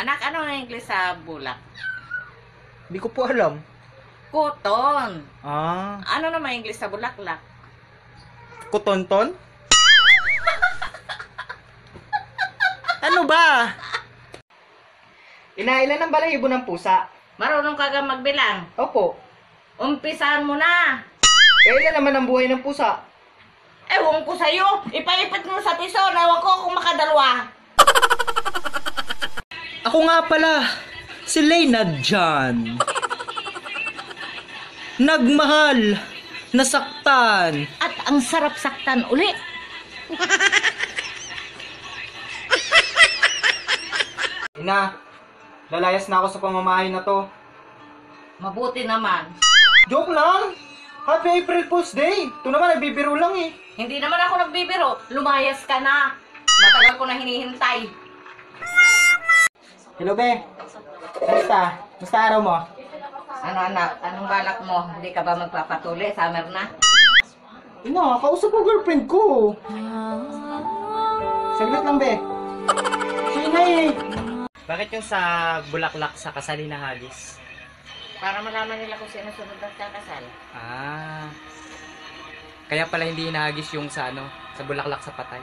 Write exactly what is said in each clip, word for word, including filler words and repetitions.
Anak, ano ang English sa bulak? Hindi ko po alam. Cotton. Ah. Ano naman English sa bulaklak? Kutonton? Ano ba? Inailan ang balahibo ng pusa? Marunong ka ga magbilang? Opo. Umpisahan mo na. Eh, ilan naman ang buhay ng pusa? Ewan ko sa'yo. Ipaipit mo sa piso. Ewan ko kung makadalwa. Ako nga pala, si Leynard John. Nagmahal, nasaktan. At ang sarap saktan uli. Ina, lalayas na ako sa pamamahay na to. Mabuti naman. Joke lang! Happy April Fool's Day! Ito naman, nagbibiro lang eh. Hindi naman ako nagbibiro. Lumayas ka na. Matagal ko na hinihintay. Hello, be. Kamusta? Kamusta araw mo? Ano anak? Anong balak mo? Hindi ka ba magpapatuli? Summer na? Ina, kausap mo girlfriend ko. Saglit lang, be. Sina eh. Bakit yung sa bulaklak sa kasali na hagis? Para malaman nila kung sino sunod ang kakasal. Ah. Kaya pala hindi hinahagis yung sa ano, sa bulaklak sa patay.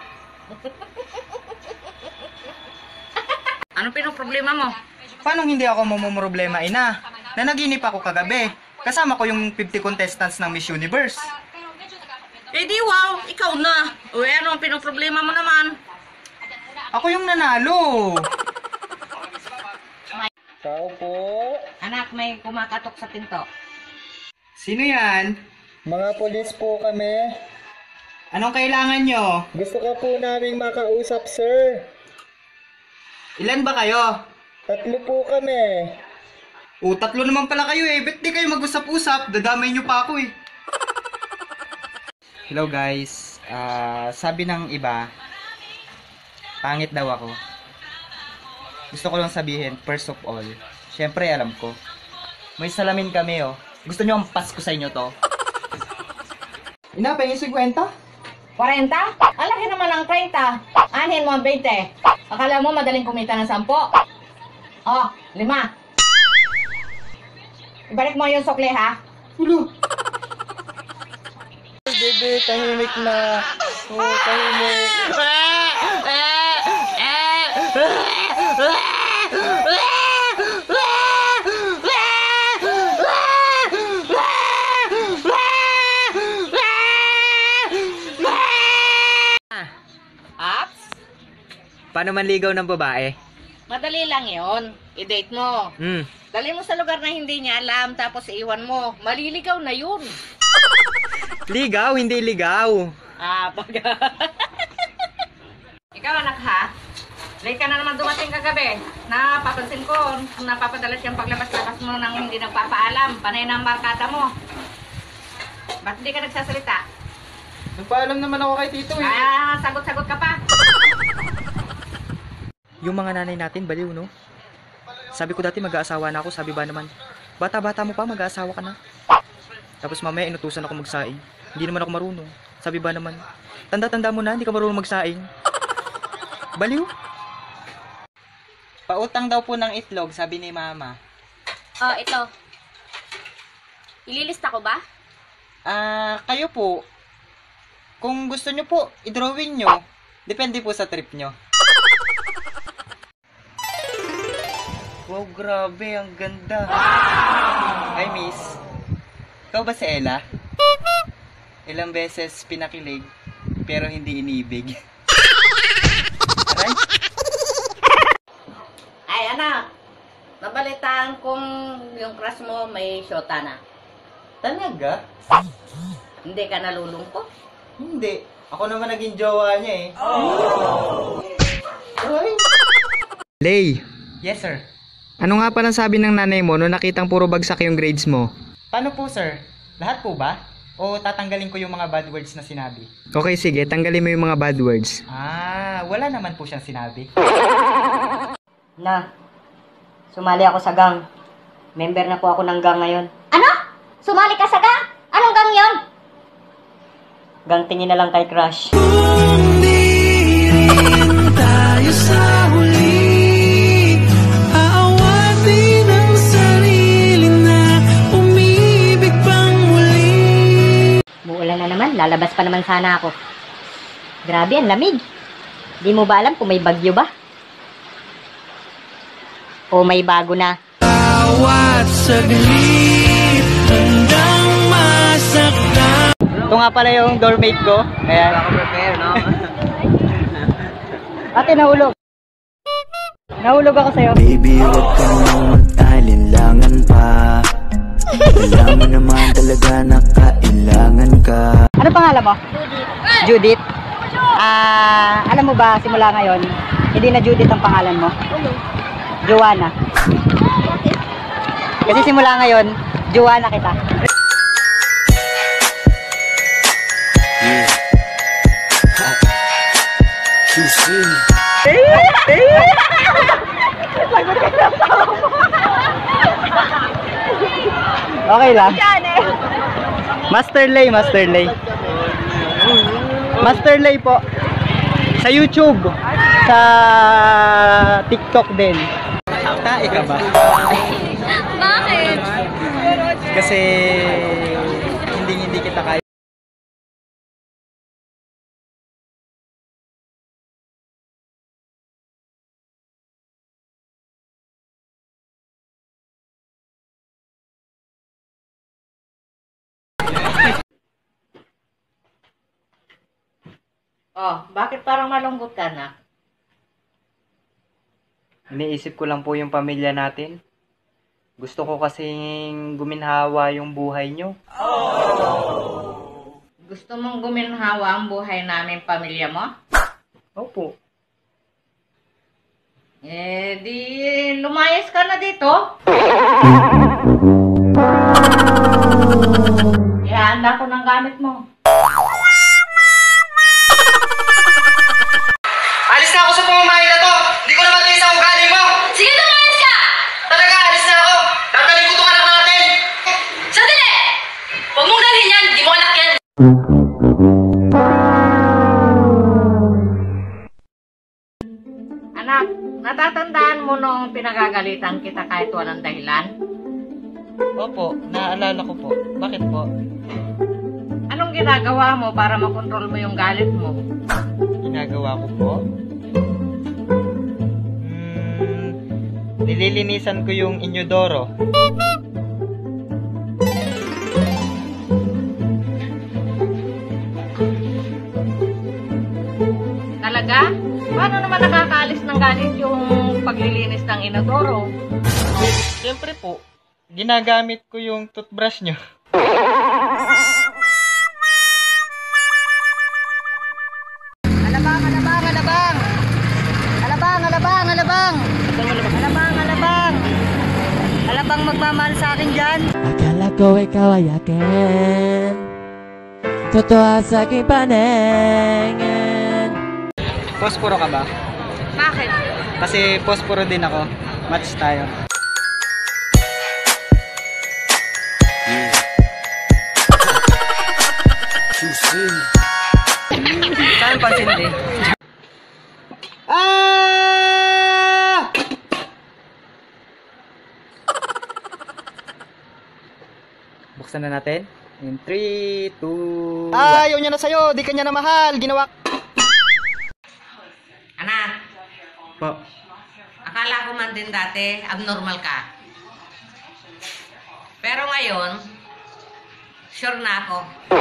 Anong pinoproblema mo? Paano hindi ako mamumroblema, ina? Nanaginip ako kagabi. Kasama ko yung fifty contestants ng Miss Universe. Eh di wow, ikaw na. O ano ang pinoproblema mo naman? Ako yung nanalo. Tao po. Anak, may kumakatok sa pinto. Sino yan? Mga polis po kami. Anong kailangan nyo? Gusto ko po naming makausap, sir. Ilan ba kayo? Tatlo po kami. O, tatlo naman pala kayo eh. Ba't di kayo mag-usap-usap? Dadamay nyo pa ako eh. Hello guys. Uh, sabi ng iba, pangit daw ako. Gusto ko lang sabihin, first of all, syempre alam ko. May salamin kami oh. Gusto nyo ang pass ko sa inyo to? Ina, pengin fifty? forty? Ang laki naman ng thirty. Anhin mo ang twenty. Akala mo madaling kumita ng ten? Oh, lima. Ibalik mo yung sukli ha. Ulo. Bebe, tahimik na. Oh, tahimik. Apps? Paano manligaw ng babae? Madali lang yon. I-date mo. Hmm. Dali mo sa lugar na hindi niya alam, tapos iiwan mo. Maliligaw na yun. Ligaw, hindi ligaw. Ah, baga. Ikaw anak ha? Late ka na naman dumating kagabi. Napapansin ko, napapadalas yung paglabas-labas mo nang hindi nagpapaalam. Panay na ang markada mo. Ba't hindi ka nagsasalita? Nagpaalam naman ako kay Tito eh. Ah, sagot-sagot ka pa. Yung mga nanay natin, baliw no? Sabi ko dati mag-aasawa na ako, sabi ba naman, bata-bata mo pa, mag-aasawa ka na. Tapos mamaya inutusan ako magsaing. Hindi naman ako marunong. Sabi ba naman, tanda-tanda mo na, hindi ka marunong magsaing. Baliw. Pautang daw po ng itlog, sabi ni mama. Oh, ito. Ililista ko ba? Ah, kayo po. Kung gusto nyo po, i-drawing nyo. Depende po sa trip nyo. Wow, grabe, ang ganda. Hi, miss. Ikaw ba si Ella? Ilang beses pinakilig, pero hindi inibig. Aray? Ay anak, nabalitaan kong yung crush mo may shota na. Talaga? Hindi ka nalulungkot? Hindi. Ako naman naging jowa niya eh. Oh! Ay! Lay! Yes, sir. Ano nga palang sabi ng nanay mo nung nakitang puro bagsak yung grades mo? Paano po, sir? Lahat po ba? O tatanggalin ko yung mga bad words na sinabi? Okay, sige. Tanggalin mo yung mga bad words. Ah, wala naman po siyang sinabi. Na, sumali ako sa gang. Member na po ako ng gang ngayon. Ano? Sumali ka sa gang? Anong gang yon? Gang tingin na lang kay crush. Kung di rin tayo sa huli, Lalabas pa naman sana ako. Grabe, ang lamig. Di mo ba alam kung may bagyo ba? O may bago na? Bawat saglit handang masaktan. Ito nga pala yung doormate ko. Ayan. Ako prepare, no? Ate, nahulog. Nahulog ako sa'yo. Baby, huwag ka nang mag-alinlangan pa. Alam mo naman talaga na kailangan ka. Ano pangalan mo? Judith. Judith? Ah, alam mo ba, simula ngayon, hindi na Judith ang pangalan mo? Joanna. Kasi simula ngayon, Joanna kita. Yeah. Too soon. Okay lang. Master Lay, Master Lay. Master Lay po. Sa YouTube. Sa TikTok din. Tae ka ba? Bakit? Kasi hindi hindi kita kaya. Oh, bakit parang malungkot ka na? Iniisip ko lang po yung pamilya natin. Gusto ko kasing guminhawa yung buhay nyo. Gusto mong guminhawa ang buhay namin, pamilya mo? Opo. Eh, di lumayas ka na dito. Ihanda ko ng gamit mo. Alis na ako sa pamamahay na to! Hindi ko naman kayo sa ugali mo! Sige, lumayas ka! Talaga, alis na ako! Tatalikuto ka lang natin! Sandali! Huwag mong dalhin yan! Di mo anak yan! Anak, natatandaan mo nung pinagagalitan kita kahit walang dahilan? Opo, naaalala ko po. Bakit po? Anong ginagawa mo para makontrol mo yung galit mo? Ginagawa ko po? Hmm, nililinisan ko yung inyodoro. Talaga? Paano naman nakakaalis ng galit yung paglilinis ng inodoro? Siyempre po, ginagamit ko yung toothbrush nyo. Alabang, alabang, alabang! Alabang, alabang, alabang! Alabang, alabang! Alabang magmamahal sa akin dyan? Akala ko ikaw ay akin, totoo sa aking paningin. Posporo ka ba? Bakit? Kasi posporo din ako. Match tayo. Too soon. Saan pansindi? Ah! Buksan na natin. In three, two, Ah, ayaw niya na sa'yo. Di ka niya na mahal. Ginawa. Anak, Po. akala ko man din dati abnormal ka. Pero ngayon, sure na ako.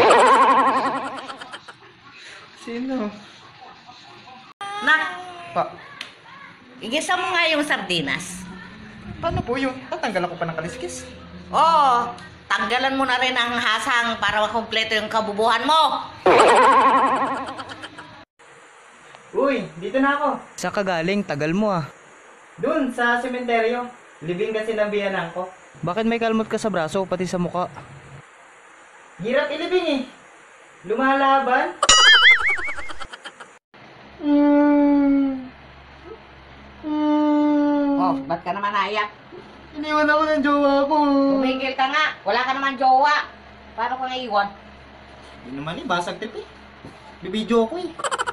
Sino? Nak, Pa. igisa mo nga yung sardinas. Paano po yun? Tatanggalan ko pa ng kaliskis. Oo, tanggalan mo na rin ang hasang para makumpleto yung kabubuhan mo. Uy, dito na ako. Sa kagaling, tagal mo ah. Doon, sa sementeryo. Libing kasi ng biyanan ko. Bakit may kalmot ka sa braso, pati sa muka? Hirap ilibing eh. Lumalaban. Oh, ba't ka naman naiyak? Iniwan ako ng jowa ko. Tumigil ka nga. Wala ka naman jowa. Paano ka naiwan? Hindi naman eh, basag tip eh. Bibidyo ko eh.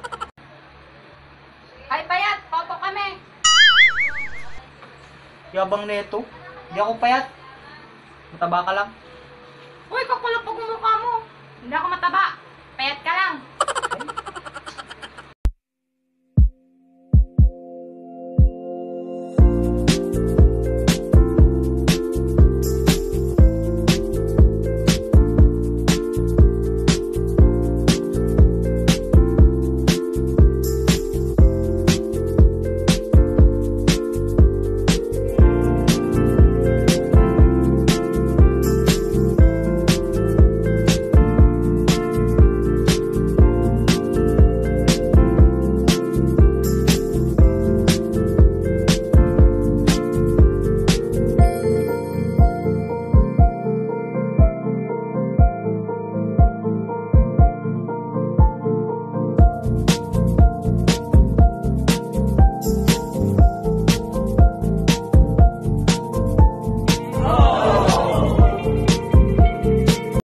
Ay, payat. Toto kami. Yabang neto. Hindi ako payat. Mataba ka lang. Uy, kakulapag ang mukha mo. Hindi ako mataba.